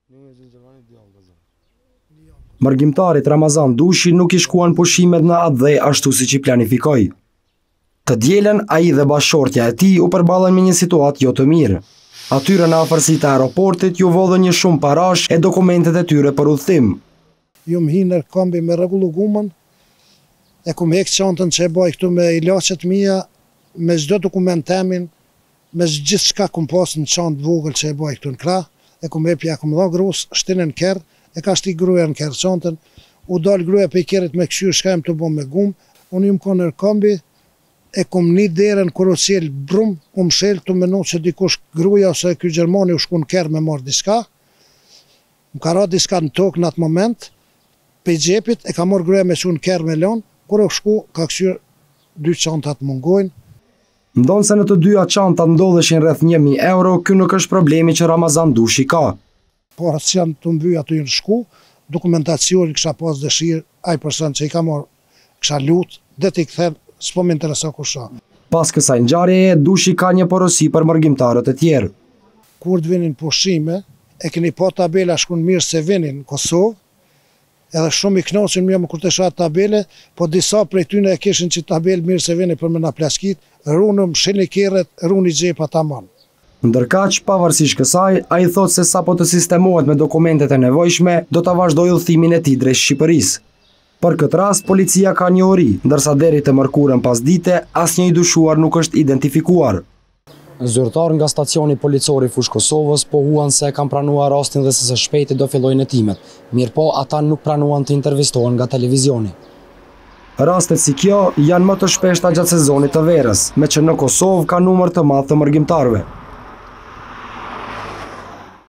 Mërgjimtarit Ramazan Dushi nuk i shkuan pushimet në atë dhe ashtu siç i planifikoi. Të dielën ai dhe bashkëshortja e tij u përballën me një situatë jo të mirë. Atyre në afërsi të aeroportit ju vodhën një shumë parash e dokumentet e tyre për udhëtim. Ju më hinë në kambi me rregullu gumën, e kum hek çantën që e baj këtu me ilaçet mia, me çdo dokument temin, me gjithçka kum pas në çantë vogël që e baj këtu në krah, e kum hepja kum dha grus, shtinën kerr, e ka shti gruaja në kerr çantën, u dal gruaja pe kerrit me këshyr çka jam të bëm me gumë, unë jam konë në kambi, e kum një derën kur u sjell brum, u mshel të mendoj se dikush gruaja ose ky gjermani u shkon kerr me marr diçka. Më ka ra diçka në tokë në atë moment, pe xhepit e ka marr gruaja me shun kerr me lon, kur u shku ka këshyr dy çantat mungojnë. Ndonë se në të dyja çantat ndodheshin rreth 1000 euro, ky nuk është problemi që Ramazan Dushi ka. Por që janë të mbyja të në shku, dokumentacioni kisha pas dëshirë, ai person që i ka marrë, kisha lutë, dhe t'i kthem, s'po më interesa kusha. Pas kësaj ngjarjeje, Dushi ka një porosi për mërgjimtarët e tjerë. Kur të vinin pushime, e keni pa tabela shkun mirë se vinin në Kosovë, edhe shumë i knoqën më kur të shoh tabele, po disa prej tyre e kishin që tabelë mirë se vinin për më na plaskit, runëm, shini kerret, runi xhepa tamam. Ndërkaq, pavarësisht kësaj, ai thotë se sapo të sistemohet me dokumentet e nevojshme, do ta vazhdojë udhëtimin e tij drejt Shqipërisë. Për këtë rast, policia ka një ori, ndërsa deri të mërkurën pasdite, asnjë i dyshuar nuk është identifikuar. Zyrtar nga stacioni policor i Fushë Kosovës pohuan se kanë pranuar rastin dhe se së shpejti do fillojnë hetimet, mirëpo ata nuk pranuan të intervistohen nga televizioni. Rastet si kjo janë më të shpeshta gjatë sezonit të verës, me që në Kosovë ka numër të madh të mërgjimtarëve.